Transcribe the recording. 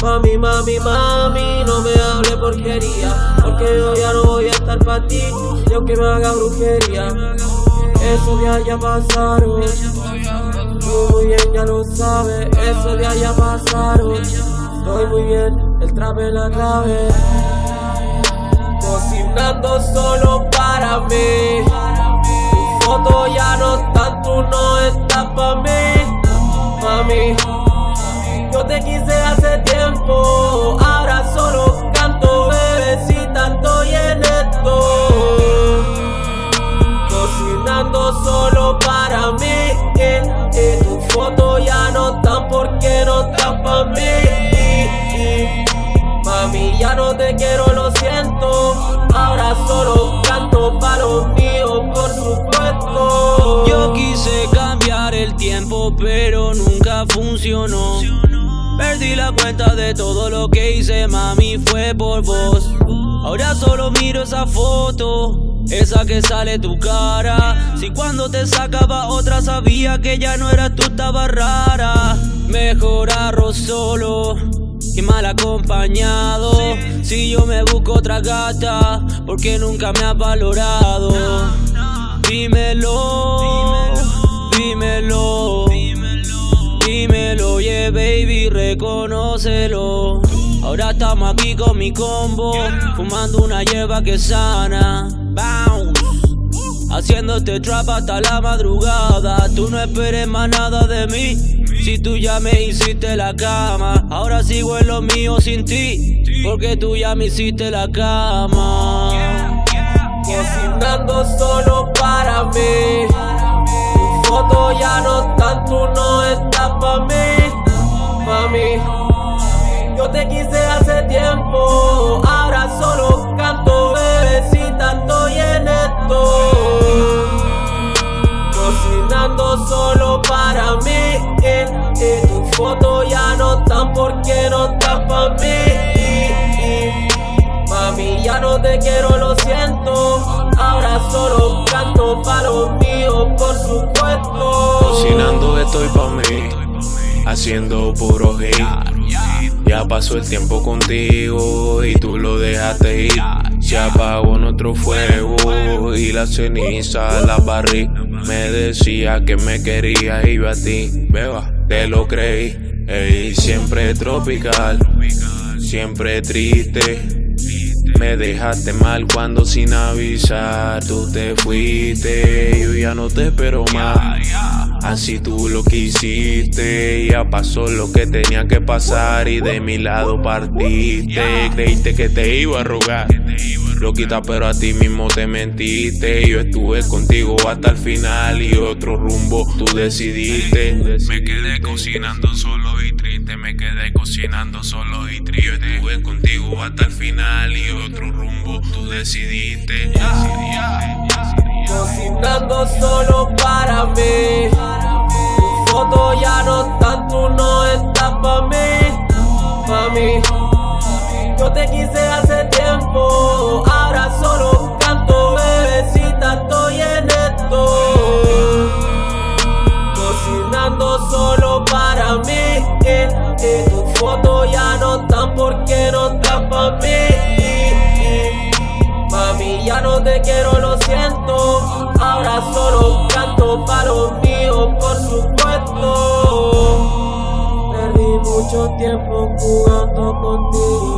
Mami, mami, mami, no me hable porquería, porque yo ya no voy a estar pa' ti, y aunque me haga brujería, esos días ya pasaron. Tú muy bien ya lo sabes, esos días ya pasaron. Estoy muy bien, el trap es la clave. Cocinando solo para mí. Tu foto ya no está, tú no estás pa' mí. Mami, yo te quise hace tiempo, ahora solo canto, bebecita, estoy en esto. Cocinando solo para mí. Tu foto ya no están porque no están pa' mí. Mami, ya no te quiero, lo siento, ahora solo canto pa' los míos, por supuesto. Yo quise cambiar el tiempo, pero nunca funcionó. Perdí la cuenta de todo lo que hice, mami, fue por vos. Ahora solo miro esa foto, esa que sale tu cara. Si cuando te sacaba otra sabía que ya no eras tú, estaba rara. Mejor arroz solo que mal acompañado. Si yo me busco otra gata, porque nunca me has valorado. Dímelo, dímelo, dímelo, yeah baby, reconócelo. Ahora estamos aquí con mi combo, fumando una hierba que sana. Bounce, haciendo este trap hasta la madrugada. Tú no esperes más nada de mí, si tú ya me hiciste la cama. Ahora sigo en lo mío sin ti, porque tú ya me hiciste la cama. Cocinando solo para mí. Tu foto ya no está, tú no estás pa' mí. Mami, yo te quise hace tiempo, ahora solo canto, bebecita, estoy en esto. Cocinando solo para mí. Tu foto ya no están porque no estás pa' mí. Mami, ya no te quiero, lo siento, ahora solo canto pa' los míos, por supuesto. Cocinando estoy pa' mí, haciendo puro hit. Ya pasó el tiempo contigo y tú lo dejaste ir. Se apagó nuestro fuego y la ceniza la barrí. Me decía que me quería y yo a ti, beba, te lo creí. Ey, siempre tropical, siempre triste. Me dejaste mal cuando sin avisar tú te fuiste. Yo ya no te espero más, así tú lo quisiste. Ya pasó lo que tenía que pasar y de mi lado partiste. Creíste que te iba a rogar, loquita, pero a ti mismo te mentiste. Yo estuve contigo hasta el final y otro rumbo tú decidiste. Me quedé cocinando solo y triste, me quedé cocinando solo y triste. Yo estuve contigo hasta el final y otro rumbo tú decidiste. Cocinando solo para mí. Tu foto ya no está, tú no estás pa' mí. Mami, yo te quise hace tiempo, ahora solo canto, bebecita, estoy en esto. Cocinando solo para mí. Tu foto ya no están porque no estás pa' mí. Mami, ya no te quiero, lo siento, ahora solo canto pa' los míos, por supuesto. Perdí mucho tiempo jugando contigo.